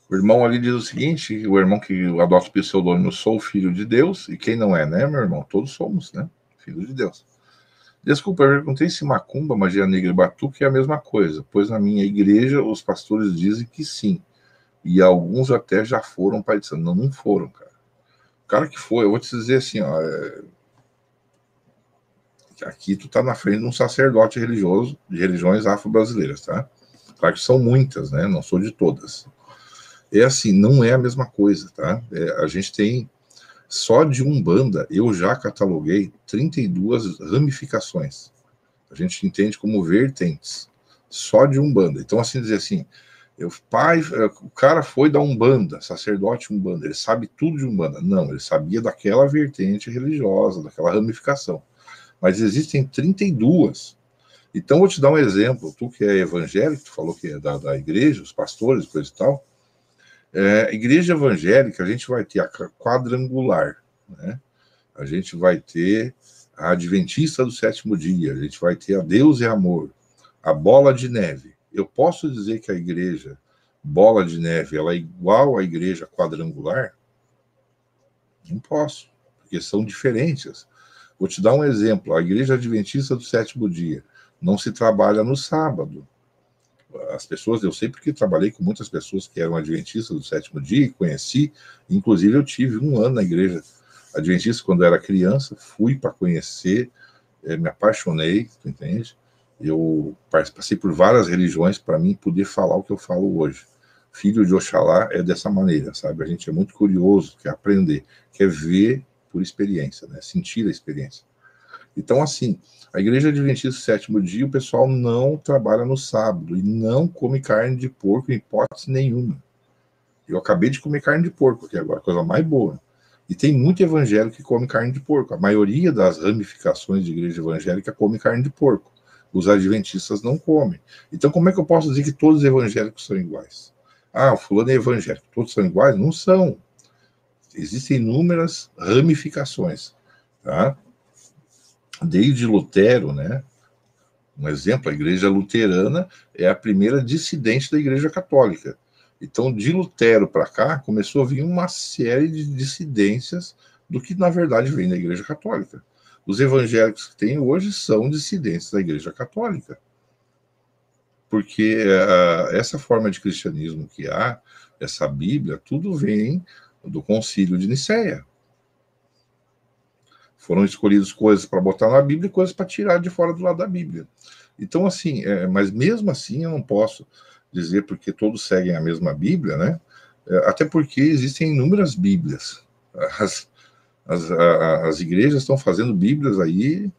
O irmão ali diz o seguinte, o irmão que adota o pseudônimo sou filho de Deus, e quem não é, né, meu irmão? Todos somos, né? Filho de Deus. Desculpa, eu perguntei se macumba, magia negra e batuque é a mesma coisa, pois na minha igreja os pastores dizem que sim, e alguns até já foram para isso. Não, não foram, cara. O cara que foi, eu vou te dizer assim, ó, aqui tu tá na frente de um sacerdote religioso de religiões afro-brasileiras, tá? Claro que são muitas, né? Não sou de todas. É assim, não é a mesma coisa, tá? A gente tem, só de Umbanda, eu já cataloguei 32 ramificações. A gente entende como vertentes, só de Umbanda. Então, assim, dizer assim, o cara foi da Umbanda, sacerdote Umbanda, ele sabe tudo de Umbanda. Não, ele sabia daquela vertente religiosa, daquela ramificação. Mas existem 32. Então, vou te dar um exemplo. Tu que é evangélico, tu falou que é da igreja, os pastores, coisa e tal. Igreja evangélica, a gente vai ter a quadrangular, né? A gente vai ter a adventista do sétimo dia, a gente vai ter a Deus e Amor, a bola de neve. Eu posso dizer que a igreja bola de neve ela é igual à igreja quadrangular? Não posso, porque são diferentes. Vou te dar um exemplo. A igreja adventista do sétimo dia não se trabalha no sábado. As pessoas, eu sei porque trabalhei com muitas pessoas que eram adventistas do sétimo dia e conheci, inclusive eu tive um ano na igreja adventista quando era criança, fui para conhecer, me apaixonei, tu entende? Eu passei por várias religiões para mim poder falar o que eu falo hoje. Filho de Oxalá é dessa maneira, sabe? A gente é muito curioso, quer aprender, quer ver por experiência, né? Sentir a experiência. Então, assim, a igreja adventista do sétimo dia, o pessoal não trabalha no sábado e não come carne de porco em hipótese nenhuma. Eu acabei de comer carne de porco aqui agora, coisa mais boa. E tem muito evangélico que come carne de porco. A maioria das ramificações de igreja evangélica come carne de porco. Os adventistas não comem. Então, como é que eu posso dizer que todos os evangélicos são iguais? Ah, o fulano é evangélico. Todos são iguais? Não são. Existem inúmeras ramificações, tá? Desde Lutero, né? Um exemplo, a igreja luterana é a primeira dissidente da igreja católica. Então, de Lutero para cá, começou a vir uma série de dissidências do que, na verdade, vem da igreja católica. Os evangélicos que tem hoje são dissidentes da igreja católica. Porque essa forma de cristianismo que há, essa Bíblia, tudo vem do Concílio de Nicéia. Foram escolhidas coisas para botar na Bíblia e coisas para tirar de fora do lado da Bíblia. Então, assim, mas mesmo assim eu não posso dizer porque todos seguem a mesma Bíblia, né? Até porque existem inúmeras Bíblias. As igrejas estão fazendo Bíblias aí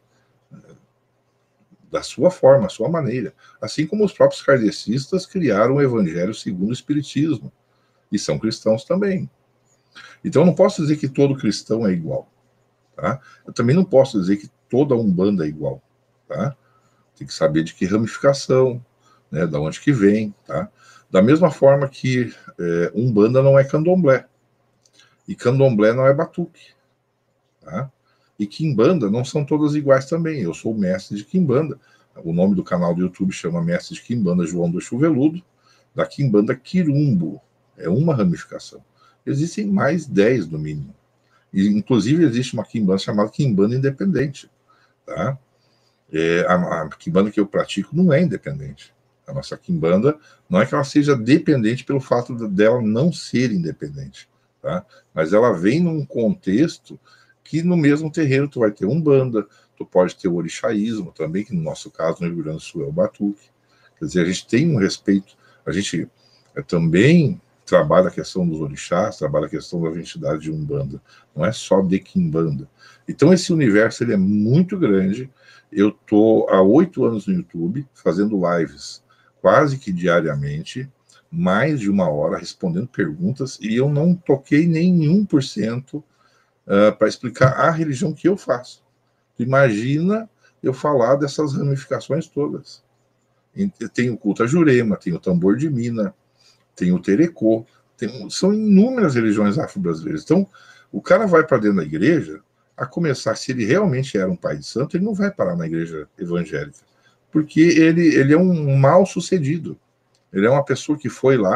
da sua forma, a sua maneira. Assim como os próprios kardecistas criaram o Evangelho segundo o Espiritismo. E são cristãos também. Então eu não posso dizer que todo cristão é igual. Tá? Eu também não posso dizer que toda Umbanda é igual. Tá? Tem que saber de que ramificação, né, da onde que vem. Tá? Da mesma forma que Umbanda não é candomblé. E candomblé não é batuque. Tá? E quimbanda não são todas iguais também. Eu sou mestre de quimbanda. O nome do canal do YouTube chama Mestre de Quimbanda João do Chuveludo. Da quimbanda quirumbo. É uma ramificação. Existem mais 10 no mínimo. E, inclusive, existe uma quimbanda chamada quimbanda independente. Tá? A quimbanda que eu pratico não é independente. A nossa quimbanda não é que ela seja dependente pelo fato dela não ser independente. Tá? Mas ela vem num contexto que no mesmo terreiro tu vai ter Umbanda, tu pode ter o orixaísmo também, que no nosso caso, no Rio Grande do Sul, é o batuque. Quer dizer, a gente tem um respeito, a gente também trabalha a questão dos orixás, trabalha a questão da entidade de Umbanda, não é só de quimbanda. Então esse universo ele é muito grande. Eu estou há 8 anos no YouTube, fazendo lives quase que diariamente, mais de 1 hora, respondendo perguntas, e eu não toquei nem 1% para explicar a religião que eu faço. Imagina eu falar dessas ramificações todas. Tem o culto a Jurema, tem o tambor de Mina, tem o terecô, são inúmeras religiões afro-brasileiras. Então, o cara vai para dentro da igreja, a começar, se ele realmente era um pai de santo, ele não vai parar na igreja evangélica, porque ele é um mal sucedido. Ele é uma pessoa que foi lá,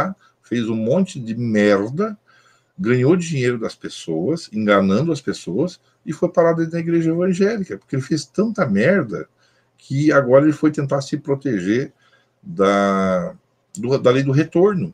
fez um monte de merda, ganhou dinheiro das pessoas, enganando as pessoas, e foi parar dentro da igreja evangélica, porque ele fez tanta merda que agora ele foi tentar se proteger da lei do retorno.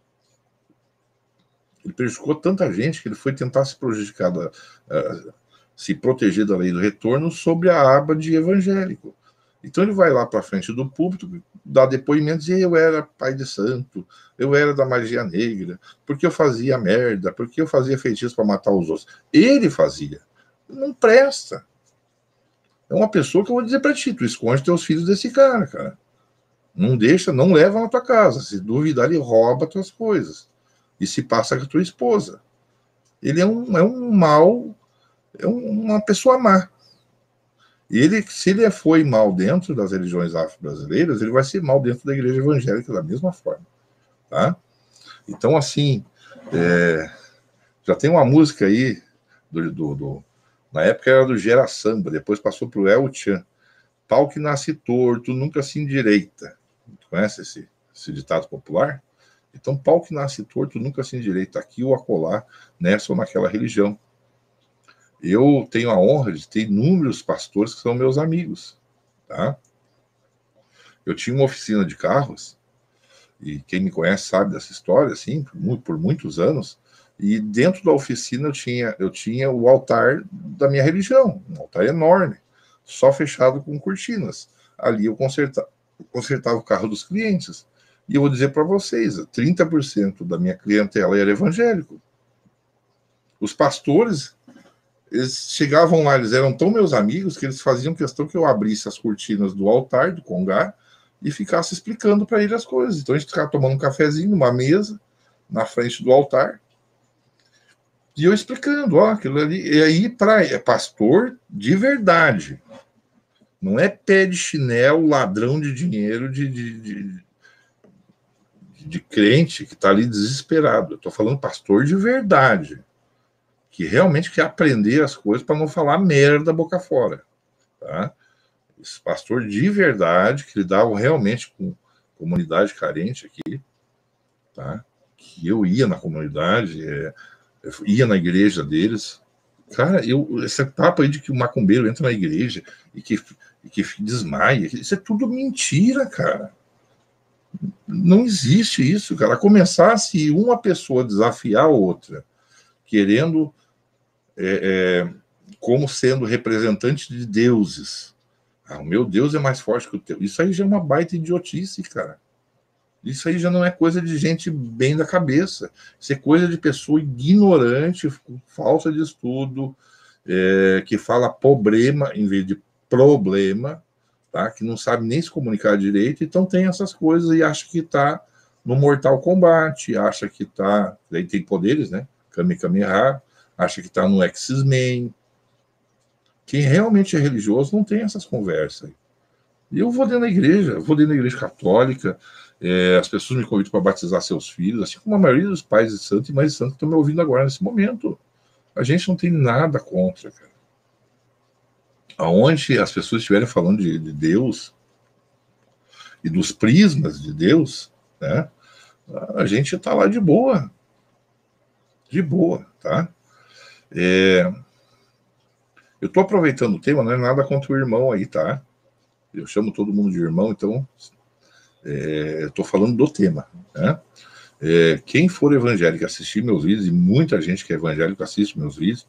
Ele prejudicou tanta gente que ele foi tentar se prejudicar, se proteger da lei do retorno sob a aba de evangélico. Então ele vai lá para frente do púlpito, dá depoimentos, e eu era pai de santo, eu era da magia negra, porque eu fazia merda, porque eu fazia feitiço para matar os outros. Ele fazia. Não presta. É uma pessoa que eu vou dizer para ti, tu esconde teus filhos desse cara. Não deixa, não leva na tua casa. Se duvidar, ele rouba tuas coisas. E se passa com a tua esposa. Ele é um mal, uma pessoa má. E ele, se ele foi mal dentro das religiões afro-brasileiras, ele vai ser mal dentro da igreja evangélica da mesma forma. Tá? Então, assim, já tem uma música aí, na época era do Gera Samba, depois passou para o El Chan. Pau que nasce torto, nunca se endireita. Conhece esse ditado popular? Então, pau que nasce torto, nunca se endireita. Aqui ou acolá, nessa ou naquela religião. Eu tenho a honra de ter inúmeros pastores que são meus amigos. Tá? Eu tinha uma oficina de carros, e quem me conhece sabe dessa história, assim, por muitos anos, e dentro da oficina eu tinha o altar da minha religião, um altar enorme, só fechado com cortinas. Ali eu consertava o carro dos clientes. E eu vou dizer para vocês, 30% da minha clientela era evangélico. Os pastores, eles chegavam lá, eles eram tão meus amigos que eles faziam questão que eu abrisse as cortinas do altar, do congá, e ficasse explicando para ele as coisas. Então a gente ficava tomando um cafezinho numa mesa, na frente do altar, e eu explicando, ó, aquilo ali. E aí, é pastor de verdade. Não é pé de chinelo, ladrão de dinheiro de crente que está ali desesperado. Eu estou falando pastor de verdade, que realmente quer aprender as coisas para não falar merda boca fora. Tá? Esse pastor de verdade, que lidava realmente com comunidade carente aqui, tá? Que eu ia na comunidade, eu ia na igreja deles. Cara, esse papo aí de que o macumbeiro entra na igreja e que desmaia, isso é tudo mentira, cara. Não existe isso, cara. A começar, se uma pessoa desafiar a outra, querendo, como sendo representante de deuses. O meu Deus é mais forte que o teu. Isso aí já é uma baita idiotice, cara. Isso aí já não é coisa de gente bem da cabeça. Isso é coisa de pessoa ignorante, falsa de estudo, que fala problema em vez de problema, tá? Que não sabe nem se comunicar direito, então tem essas coisas e acha que está no Mortal Kombat, acha que está... Daí tem poderes, né? Kamehameha, acha que está no X-Men. Quem realmente é religioso não tem essas conversas. E eu vou dentro da igreja, católica, as pessoas me convidam para batizar seus filhos, assim como a maioria dos pais de santo e mães de santo estão me ouvindo agora nesse momento. A gente não tem nada contra, cara. Aonde as pessoas estiverem falando de Deus e dos prismas de Deus, né, a gente está lá de boa, tá? Eu estou aproveitando o tema, não é nada contra o irmão aí, tá? Eu chamo todo mundo de irmão, então estou falando do tema, né? Quem for evangélico assistir meus vídeos, e muita gente que é evangélico assiste meus vídeos,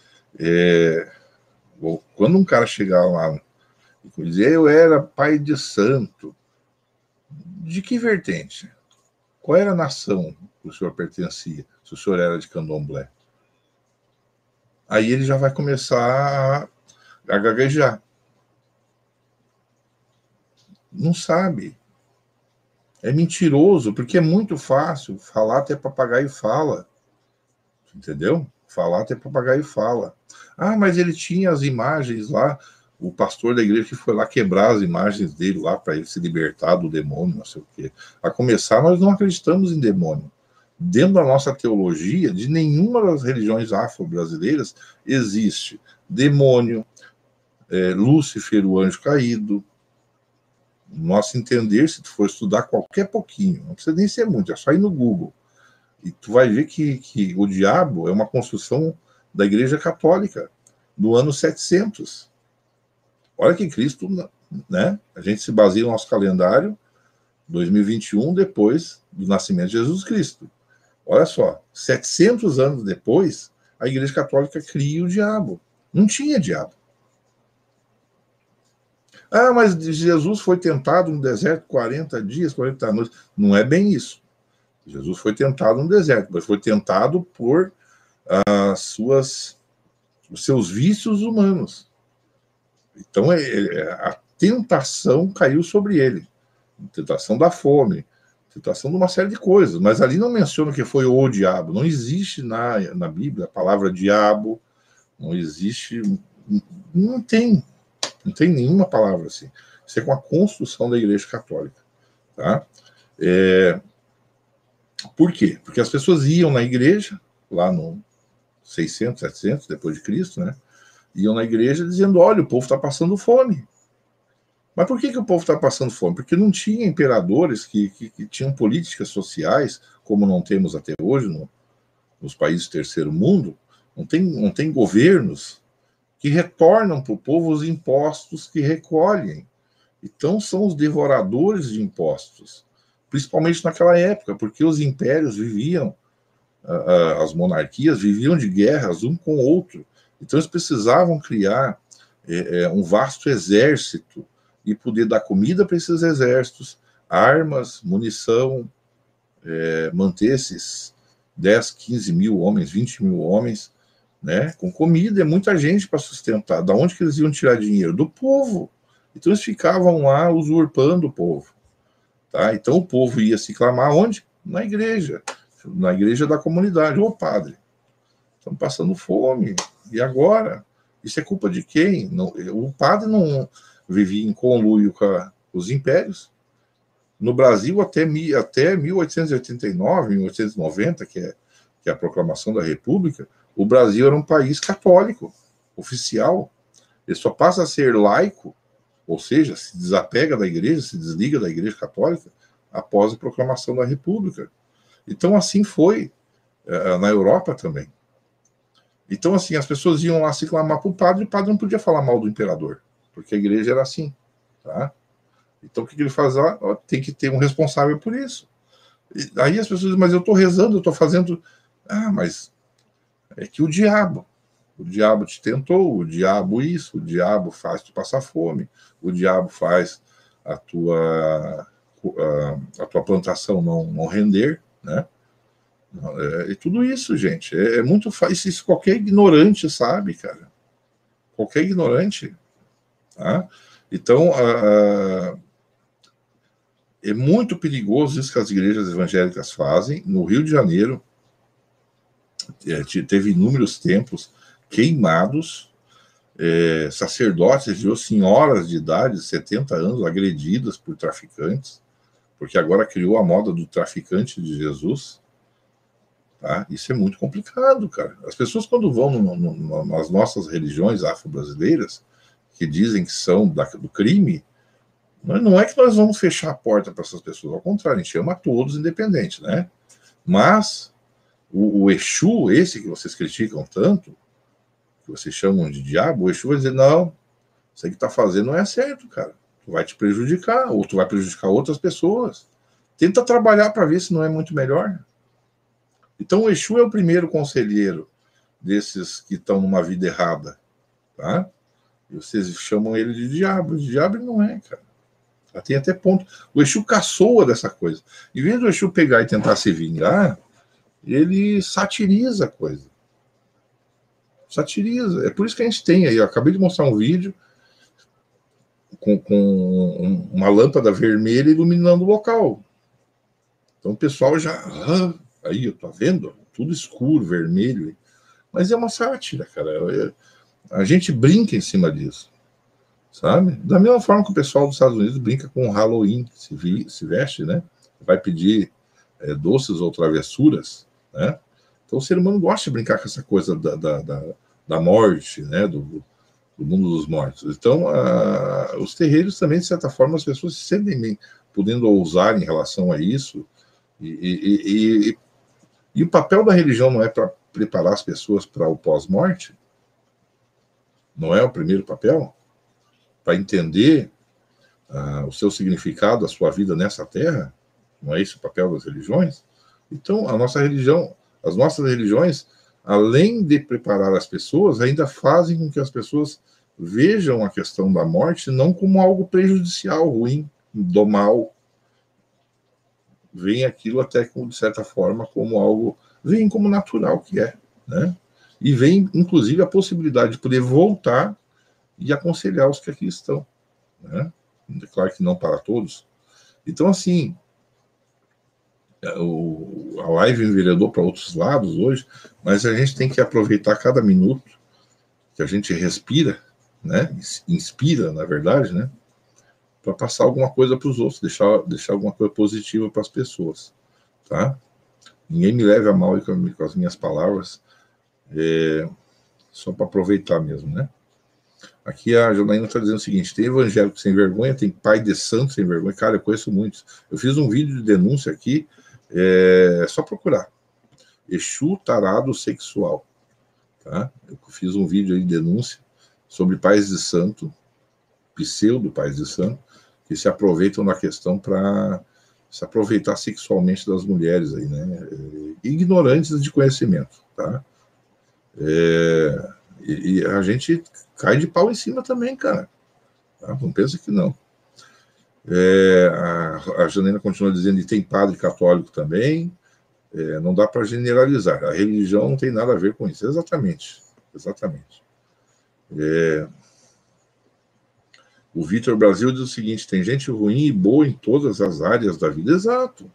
quando um cara chegar lá e dizer eu era pai de santo, de que vertente? Qual era a nação que o senhor pertencia, se o senhor era de candomblé? Aí ele já vai começar a gaguejar. Não sabe. É mentiroso, porque é muito fácil falar até papagaio fala. Entendeu? Falar até papagaio fala. Ah, mas ele tinha as imagens lá, o pastor da igreja que foi lá quebrar as imagens dele lá para ele se libertar do demônio, não sei o quê. A começar, nós não acreditamos em demônio. Dentro da nossa teologia, de nenhuma das religiões afro-brasileiras existe demônio, Lúcifer, o anjo caído. Nosso entender, se tu for estudar qualquer pouquinho, não precisa nem ser muito, é só ir no Google. E tu vai ver que o diabo é uma construção da Igreja Católica, do ano 700. Olha que Cristo, né? A gente se baseia no nosso calendário, 2021, depois do nascimento de Jesus Cristo. Olha só, 700 anos depois, a Igreja Católica cria o diabo. Não tinha diabo. Ah, mas Jesus foi tentado no deserto 40 dias, 40 noites. Não é bem isso. Jesus foi tentado no deserto, mas foi tentado por os seus vícios humanos. Então, a tentação caiu sobre ele. A tentação da fome, a tentação de uma série de coisas. Mas ali não menciona que foi o diabo. Não existe na Bíblia a palavra diabo. Não existe... Não tem nenhuma palavra assim. Isso é com a construção da Igreja Católica. Tá? Por quê? Porque as pessoas iam na igreja, lá no 600, 700, depois de Cristo, né? Iam na igreja dizendo, olha, o povo está passando fome. Mas por que o povo está passando fome? Porque não tinha imperadores que tinham políticas sociais, como não temos até hoje nos países do terceiro mundo. Não tem governos que retornam para o povo os impostos que recolhem. Então são os devoradores de impostos, principalmente naquela época, porque os impérios viviam, as monarquias viviam de guerras um com o outro. Então eles precisavam criar um vasto exército e poder dar comida para esses exércitos, armas, munição, manter esses 10, 15 mil homens, 20 mil homens, né, com comida. É muita gente para sustentar. Da onde que eles iam tirar dinheiro? Do povo. Então eles ficavam lá usurpando o povo. Tá? Então o povo ia se clamar onde? Na igreja da comunidade. Ô padre, estamos passando fome. E agora? Isso é culpa de quem? Não, o padre não vivia em conluio com os impérios. No Brasil, até 1889, 1890, que é a proclamação da República, o Brasil era um país católico, oficial. Ele só passa a ser laico, ou seja, se desapega da igreja, se desliga da Igreja Católica, após a proclamação da República. Então, assim foi na Europa também. Então, assim, as pessoas iam lá se clamar para o padre não podia falar mal do imperador, porque a igreja era assim, tá? Então, o que ele faz? Tem que ter um responsável por isso. E aí as pessoas dizem, mas eu estou rezando, eu estou fazendo... Ah, mas é que o diabo te tentou, o diabo isso, o diabo faz tu passar fome, o diabo faz a tua plantação não render, né? E tudo isso, gente, é muito fácil. Isso qualquer ignorante sabe, cara. Qualquer ignorante. Tá? Então, é muito perigoso isso que as igrejas evangélicas fazem. No Rio de Janeiro, teve inúmeros templos queimados, sacerdotes, viu, senhoras de idade, 70 anos, agredidas por traficantes, porque agora criou a moda do traficante de Jesus. Tá? Isso é muito complicado, cara. As pessoas, quando vão nas nossas religiões afro-brasileiras, que dizem que são do crime, não é que nós vamos fechar a porta para essas pessoas, ao contrário, a gente chama todos independente, né? Mas o Exu, esse que vocês criticam tanto, que vocês chamam de diabo, o Exu vai dizer, não, isso aí que tá fazendo não é certo, cara. Tu vai te prejudicar, ou tu vai prejudicar outras pessoas. Tenta trabalhar para ver se não é muito melhor. Então o Exu é o primeiro conselheiro desses que estão numa vida errada, tá? E vocês chamam ele de diabo. O diabo não é, cara. Tem até ponto. O Exu caçoa dessa coisa. Em vez do Exu pegar e tentar se vingar, ele satiriza a coisa. Satiriza. É por isso que a gente tem aí. Eu acabei de mostrar um vídeo com uma lâmpada vermelha iluminando o local. Então o pessoal já... aí, tá vendo? Tudo escuro, vermelho. Mas é uma sátira, cara. A gente brinca em cima disso. Sabe? Da mesma forma que o pessoal dos Estados Unidos brinca com o Halloween, se veste, né? Vai pedir doces ou travessuras, né? Então o ser humano gosta de brincar com essa coisa da morte, né? Do mundo dos mortos. Então, os terreiros também, de certa forma, as pessoas se sentem podendo ousar em relação a isso e E o papel da religião não é para preparar as pessoas para o pós-morte? Não é o primeiro papel? Para entender o seu significado, a sua vida nessa terra? Não é esse o papel das religiões? Então, a nossa religião, as nossas religiões, além de preparar as pessoas, ainda fazem com que as pessoas vejam a questão da morte não como algo prejudicial, ruim, do mal. Vem aquilo até, de certa forma, como algo... Vem como natural que é, né? E vem, inclusive, a possibilidade de poder voltar e aconselhar os que aqui estão, né? Claro que não para todos. Então, assim, a live enveredou para outros lados hoje, mas a gente tem que aproveitar cada minuto que a gente respira, né? Inspira, na verdade, né? Para passar alguma coisa para os outros, deixar alguma coisa positiva para as pessoas, tá? Ninguém me leve a mal com as minhas palavras, só para aproveitar mesmo, né? Aqui a Janaína está dizendo o seguinte: tem evangélico sem vergonha, tem pai de santo sem vergonha. Cara, eu conheço muitos. Eu fiz um vídeo de denúncia aqui, só procurar. Exu tarado sexual. Tá? Eu fiz um vídeo aí de denúncia sobre pais de santo, pseudo pais de santo, que se aproveitam da questão para se aproveitar sexualmente das mulheres aí, né? Ignorantes de conhecimento, tá? E a gente cai de pau em cima também, cara. Tá? Não pensa que não. A Janina continua dizendo que tem padre católico também. Não dá para generalizar. A religião não tem nada a ver com isso. Exatamente. O Vitor Brasil diz o seguinte: tem gente ruim e boa em todas as áreas da vida. Exato.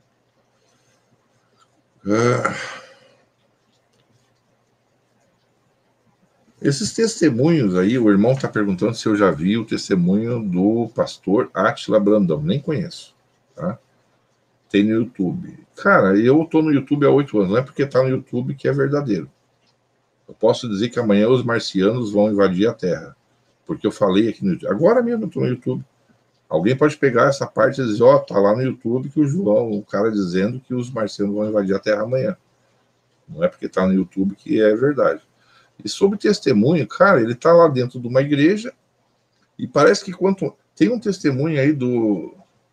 Esses testemunhos aí, o irmão está perguntando se eu já vi o testemunho do pastor Átila Brandão. Nem conheço, tá? Tem no YouTube. Cara, eu estou no YouTube há 8 anos. Não é porque está no YouTube que é verdadeiro. Eu posso dizer que amanhã os marcianos vão invadir a Terra. Porque eu falei aqui no YouTube. Agora mesmo eu estou no YouTube. Alguém pode pegar essa parte e dizer, tá lá no YouTube que o João, o cara dizendo que os marcianos vão invadir a Terra amanhã. Não é porque está no YouTube que é verdade. E sobre testemunho, cara, ele está lá dentro de uma igreja e parece que tem um testemunho aí do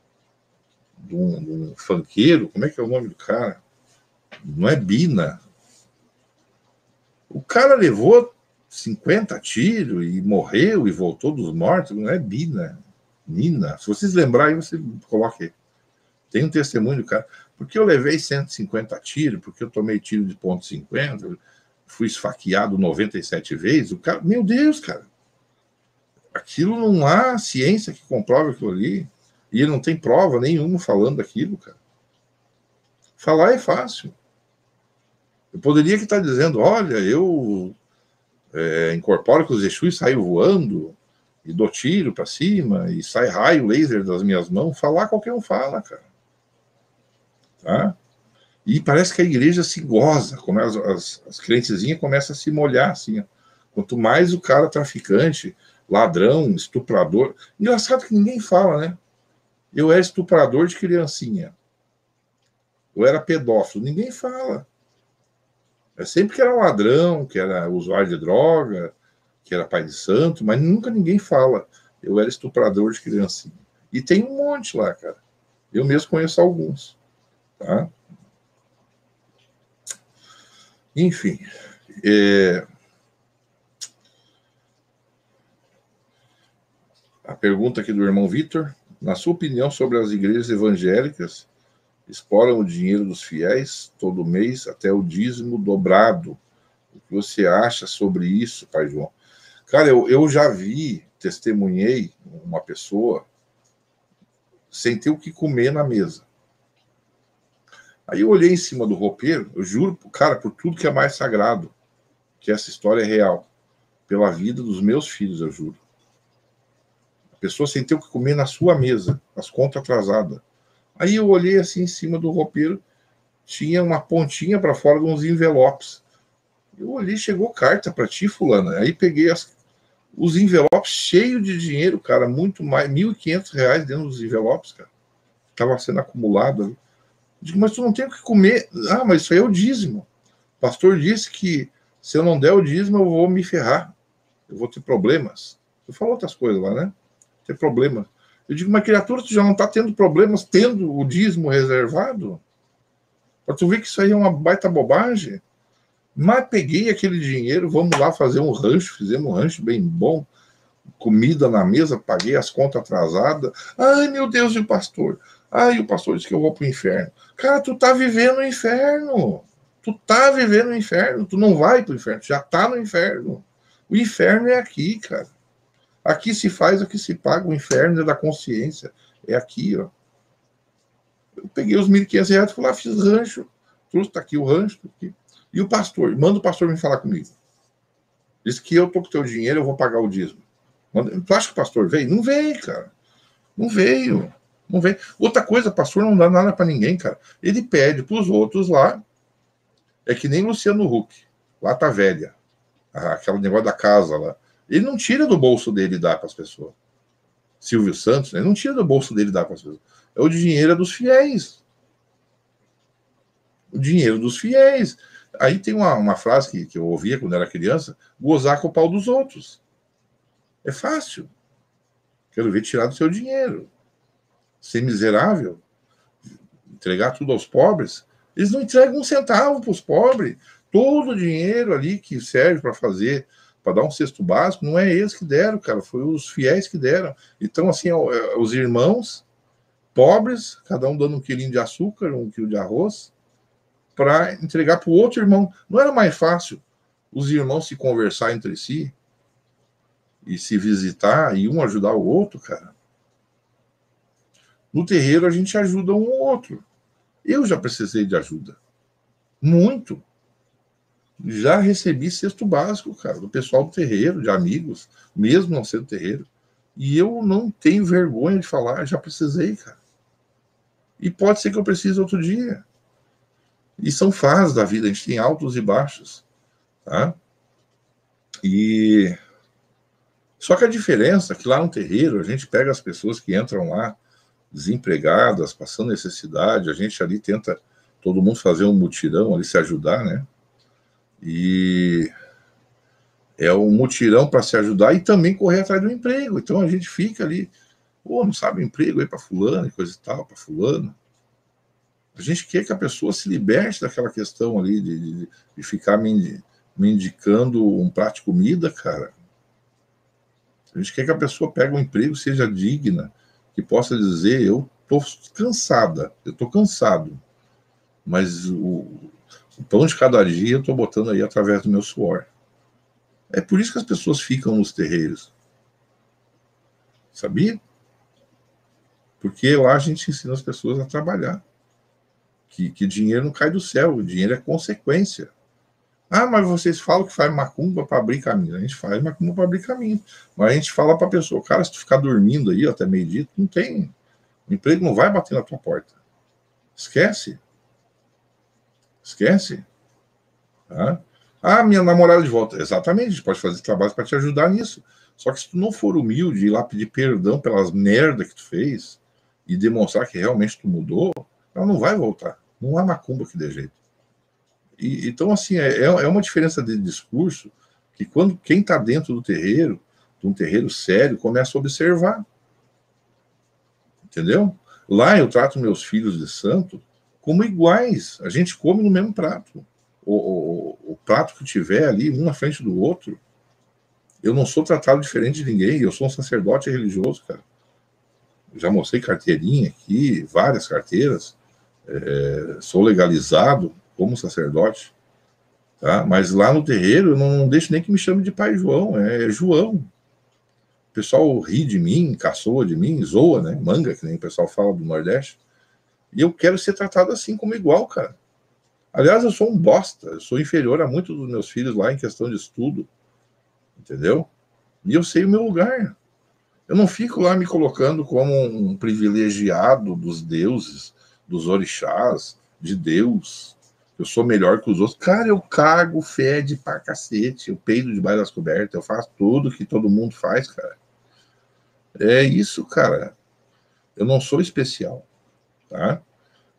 funkeiro, como é que é o nome do cara? Não é Bina. O cara levou 50 tiros e morreu e voltou dos mortos. Não é Bina. Nina. Se vocês lembrarem, você coloca aí. Tem um testemunho do cara. Porque eu levei 150 tiros, porque eu tomei tiro de ponto .50, fui esfaqueado 97 vezes. O cara, meu Deus, cara. Aquilo não há ciência que comprove aquilo ali. E ele não tem prova nenhuma falando daquilo, cara. Falar é fácil. Eu poderia estar dizendo, olha, eu incorporo com os Exu e saio voando, e dou tiro para cima, e sai raio laser das minhas mãos. Falar qualquer um fala, cara. Tá? E parece que a igreja se goza, como as crentezinhas começam a se molhar, assim. Ó. Quanto mais o cara traficante, ladrão, estuprador... Engraçado que ninguém fala, né? Eu era estuprador de criancinha. Eu era pedófilo. Ninguém fala. É sempre que era ladrão, que era usuário de droga, que era pai de santo, mas nunca ninguém fala. Eu era estuprador de criancinha. E tem um monte lá, cara. Eu mesmo conheço alguns. Tá? Enfim. A pergunta aqui do irmão Vitor. Na sua opinião sobre as igrejas evangélicas, exploram o dinheiro dos fiéis todo mês até o dízimo dobrado. O que você acha sobre isso, Pai João? Cara, eu já testemunhei uma pessoa sem ter o que comer na mesa. Aí eu olhei em cima do roupeiro, eu juro, cara, por tudo que é mais sagrado, que essa história é real. Pela vida dos meus filhos, eu juro. A pessoa sem ter o que comer na sua mesa, as contas atrasadas. Aí eu olhei assim em cima do roupeiro, tinha uma pontinha para fora de uns envelopes. Eu olhei, chegou carta para ti, fulana. Aí peguei os envelopes cheios de dinheiro, cara, muito mais, R$ 1.500 dentro dos envelopes, cara. Estava sendo acumulado ali. Eu digo, mas tu não tem o que comer. Ah, mas isso aí é o dízimo. O pastor disse que se eu não der o dízimo, eu vou me ferrar. Eu vou ter problemas. Tu falou outras coisas lá, né? Ter problemas. Eu digo, mas criatura, tu já não está tendo problemas tendo o dízimo reservado? Para tu ver que isso aí é uma baita bobagem. Mas peguei aquele dinheiro, vamos lá fazer um rancho, fizemos um rancho bem bom, comida na mesa, paguei as contas atrasadas. Ai, meu Deus, e o pastor? Ai, o pastor disse que eu vou pro inferno. Cara, tu tá vivendo o inferno. Tu tá vivendo o inferno. Tu não vai pro inferno, tu já tá no inferno. O inferno é aqui, cara. Aqui se faz, aqui se paga. O inferno é da consciência. É aqui, ó. Eu peguei os R$ 1.500, fui lá, fiz rancho. Trouxe, tá aqui o rancho. Tá aqui. E o pastor? Manda o pastor vir falar comigo. Diz que eu tô com o teu dinheiro, eu vou pagar o dízimo. Tu acha que o pastor veio? Não veio, cara. Não veio. Não veio. Outra coisa, pastor não dá nada para ninguém, cara. Ele pede para os outros lá. É que nem Luciano Huck. Lá tá velha. Aquele negócio da casa lá. Ele não tira do bolso dele e dá para as pessoas. Silvio Santos, ele não tira do bolso dele e dá para as pessoas. É o dinheiro dos fiéis. O dinheiro dos fiéis. Aí tem uma frase que eu ouvia quando era criança: gozar com o pau dos outros. É fácil. Quero ver tirar do seu dinheiro. Ser miserável. Entregar tudo aos pobres. Eles não entregam um centavo para os pobres. Todo o dinheiro ali que serve para fazer, para dar um cesto básico, não é eles que deram, cara. Foi os fiéis que deram. Então, assim, os irmãos pobres, cada um dando 1 quilinho de açúcar, 1 quilo de arroz, para entregar para o outro irmão. Não era mais fácil os irmãos se conversar entre si e se visitar e um ajudar o outro, cara? No terreiro a gente ajuda um ao outro. Eu já precisei de ajuda. Muito. Já recebi cesto básico, cara, do pessoal do terreiro, de amigos, mesmo não sendo terreiro. E eu não tenho vergonha de falar, já precisei, cara. E pode ser que eu precise outro dia. E são fases da vida, a gente tem altos e baixos, tá? E só que a diferença é que lá no terreiro a gente pega as pessoas que entram lá desempregadas, passando necessidade, a gente ali tenta todo mundo fazer um mutirão ali, se ajudar, né? E é um mutirão para se ajudar e também correr atrás do emprego. Então a gente fica ali, não sabe emprego aí para fulano e coisa e tal, para fulano. A gente quer que a pessoa se liberte daquela questão ali de ficar me indicando um prato de comida, cara. A gente quer que a pessoa pegue um emprego, seja digna, que possa dizer, eu estou cansada, eu estou cansado, mas o pão de cada dia eu estou botando aí através do meu suor. É por isso que as pessoas ficam nos terreiros. Sabia? Porque lá a gente ensina as pessoas a trabalhar. Que dinheiro não cai do céu, o dinheiro é consequência. Ah, mas vocês falam que faz macumba para abrir caminho. A gente faz macumba para abrir caminho. Mas a gente fala para a pessoa, cara, se tu ficar dormindo aí até meio-dia, não tem. O emprego não vai bater na tua porta. Esquece. Esquece. Tá? Ah, minha namorada de volta. Exatamente, a gente pode fazer trabalho para te ajudar nisso. Só que se tu não for humilde e ir lá pedir perdão pelas merdas que tu fez e demonstrar que realmente tu mudou, ela não vai voltar. Não há macumba que dê jeito. Então, assim, é uma diferença de discurso que quando quem está dentro do terreiro, de um terreiro sério, começa a observar. Entendeu? Lá eu trato meus filhos de santo como iguais. A gente come no mesmo prato. O prato que tiver ali, um na frente do outro. Eu não sou tratado diferente de ninguém. Eu sou um sacerdote religioso, cara. Já mostrei carteirinha aqui, várias carteiras. Sou legalizado como sacerdote. Tá? Mas lá no terreiro eu não deixo nem que me chame de Pai João. É João. O pessoal ri de mim, caçoa de mim, zoa, né? Manga, que nem o pessoal fala do Nordeste. E eu quero ser tratado assim como igual, cara. Aliás, eu sou um bosta. Eu sou inferior a muitos dos meus filhos lá em questão de estudo. Entendeu? E eu sei o meu lugar. Eu não fico lá me colocando como um privilegiado dos deuses, dos orixás, de Deus. Eu sou melhor que os outros. Cara, eu cago, fede pra cacete. Eu peido debaixo das cobertas. Eu faço tudo que todo mundo faz, cara. É isso, cara. Eu não sou especial, tá?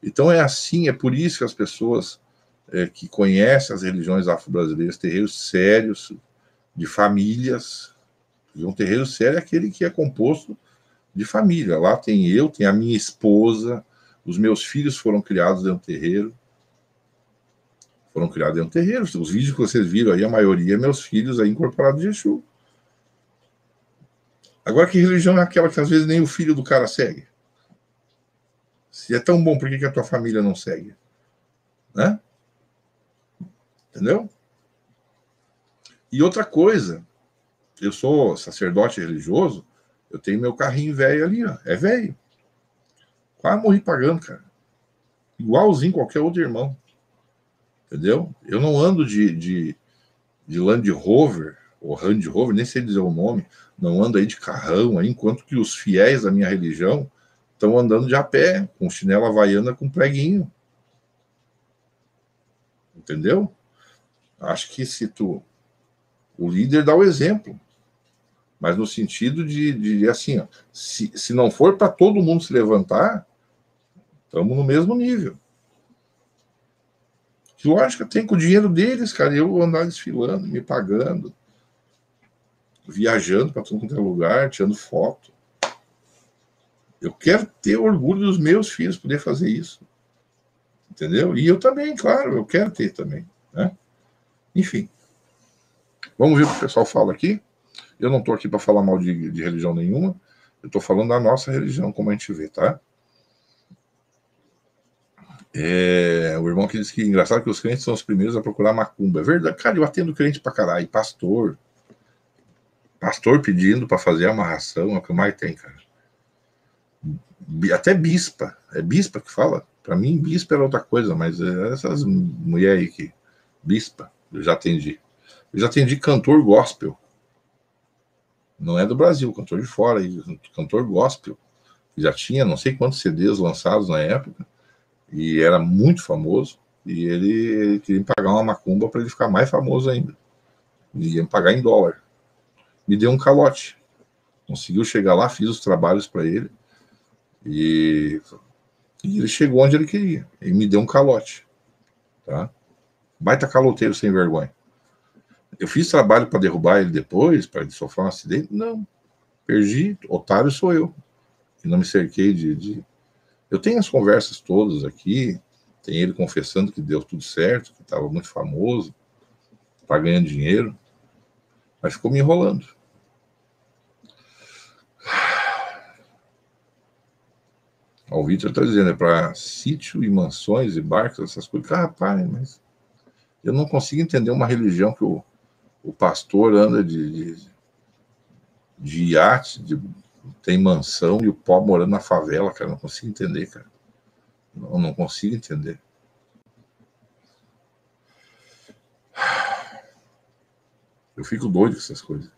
Então é assim, é por isso que as pessoas que conhecem as religiões afro-brasileiras, terreiros sérios, de famílias, um terreiro sério é aquele que é composto de família. Lá tem eu, tem a minha esposa, os meus filhos foram criados dentro do terreiro. Foram criados dentro do terreiro. Os vídeos que vocês viram aí, a maioria, meus filhos aí incorporados de Exu. Agora, que religião é aquela que às vezes nem o filho do cara segue? Se é tão bom, por que a tua família não segue? Né? Entendeu? E outra coisa, eu sou sacerdote religioso, eu tenho meu carrinho velho ali, ó. É velho. Quase morri pagando, cara. Igualzinho qualquer outro irmão. Entendeu? Eu não ando de Land Rover, ou Land Rover, nem sei dizer o nome, não ando aí de carrão, aí, enquanto que os fiéis da minha religião estão andando de a pé, com chinela havaiana com preguinho. Entendeu? Acho que se tu... O líder dá o exemplo. Mas no sentido de assim, ó, se não for para todo mundo se levantar, estamos no mesmo nível. Que lógica tem com o dinheiro deles, cara, eu andar desfilando, me pagando, viajando para todo quanto é lugar, tirando foto. Eu quero ter orgulho dos meus filhos poder fazer isso. Entendeu? E eu também, claro, eu quero ter também. Né? Enfim. Vamos ver o que o pessoal fala aqui. Eu não estou aqui para falar mal de religião nenhuma. Eu estou falando da nossa religião, como a gente vê, tá? O irmão que disse que engraçado que os crentes são os primeiros a procurar macumba. É verdade, cara, eu atendo crente pra caralho. Pastor pedindo para fazer amarração, é o que mais tem, cara. Até bispa. É bispa que fala? Para mim, bispa era outra coisa, mas essas mulheres aí que... Bispa, eu já atendi. Eu já atendi cantor gospel. Não é do Brasil, cantor de fora. Cantor gospel. Já tinha não sei quantos CDs lançados na época. E era muito famoso. E ele queria me pagar uma macumba para ele ficar mais famoso ainda. E ia me pagar em dólar. Me deu um calote. Conseguiu chegar lá, fiz os trabalhos para ele. E ele chegou onde ele queria. Ele me deu um calote. Tá? Baita caloteiro sem vergonha. Eu fiz trabalho para derrubar ele depois, para ele sofrer um acidente? Não. Perdi. Otário sou eu. Que não me cerquei de... Eu tenho as conversas todas aqui. Tem ele confessando que deu tudo certo, que estava muito famoso, está ganhando dinheiro. Mas ficou me enrolando. O Victor está dizendo, é para sítio e mansões e barcos, essas coisas. Ah, rapaz, mas eu não consigo entender uma religião que o pastor anda de iate, tem mansão e o pobre morando na favela, cara. Não consigo entender, cara. Não consigo entender. Eu fico doido com essas coisas.